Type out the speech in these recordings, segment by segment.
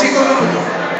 5 minutos.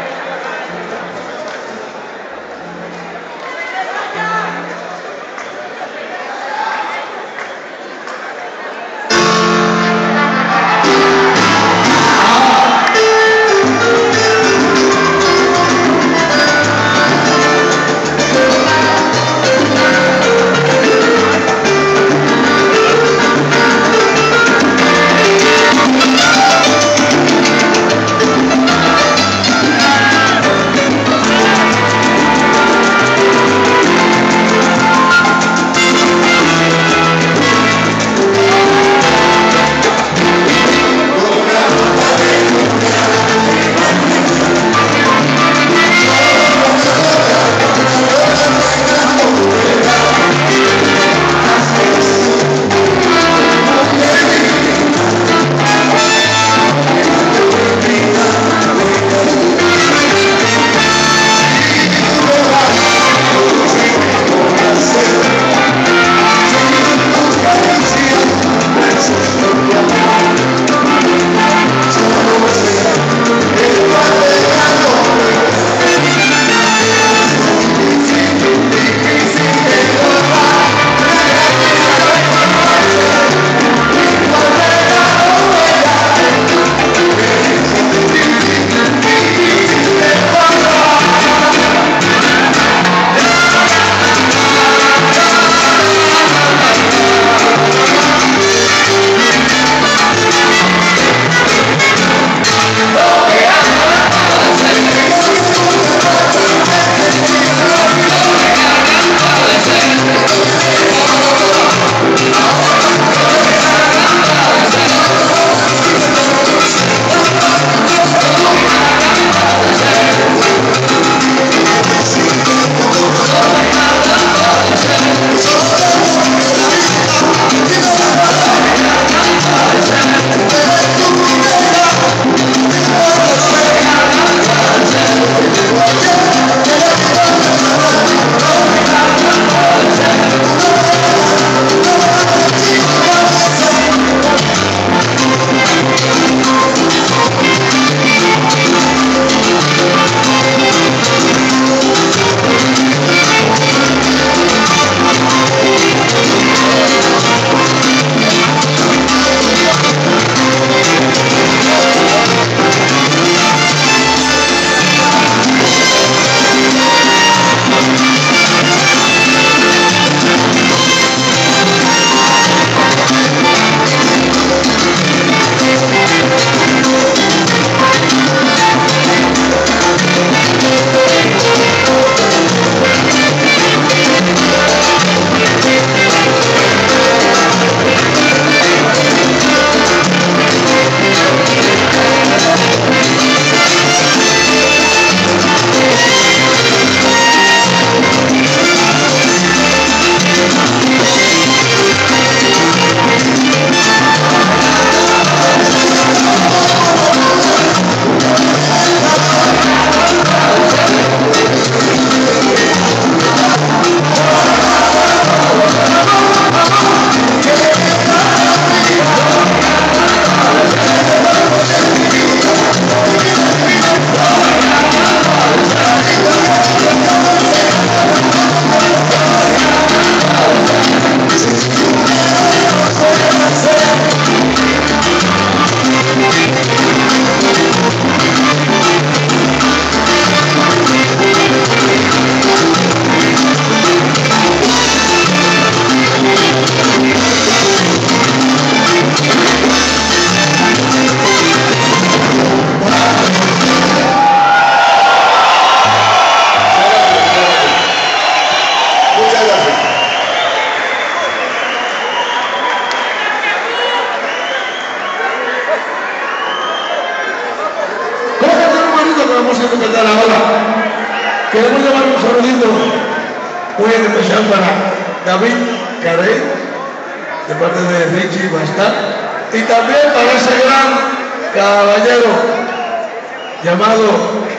Vamos a cantar ahora. Queremos llevar un saludito muy especial para David Carey, de parte de Richie Bastar, y también para ese gran caballero llamado,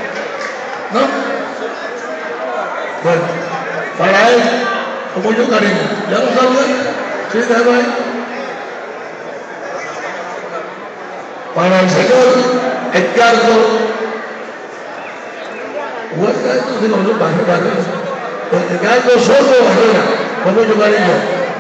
¿no? Bueno, para él, con mucho cariño. ¿Ya lo saludan? Sí, déjalo ahí. Para el señor Edgardo Gallo Soto Barrera, con mucho cariño.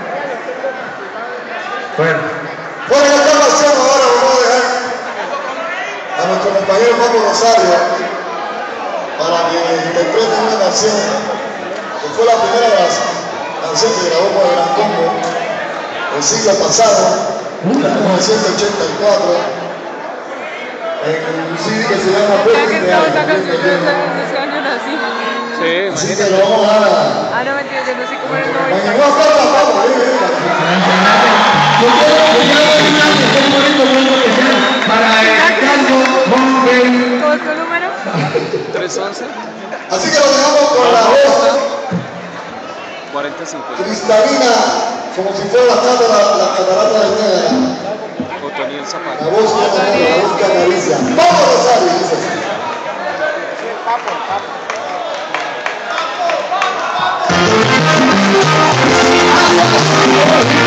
Bueno. Bueno, en esta ocasión ahora vamos a dejar a nuestro compañero Paco Rosario para que interprete una canción que fue la primera de las canciones que grabó por el Gran Combo el siglo pasado, en 1984, en un CD que se llama Sí, así que lo vamos a dar a... Ah, no, mentira, yo no sé cómo era el nombre. Yo quiero un bonito especial para el Carlos Monte. ¿Cómo es tu número? 311 Así que lo dejamos con la voz 4050. cristalina, como si fuera la catarata de Niágara. Otoniel Zapata. La voz que acaricia. Vamos a Rosario, dice así. ¡Vamos!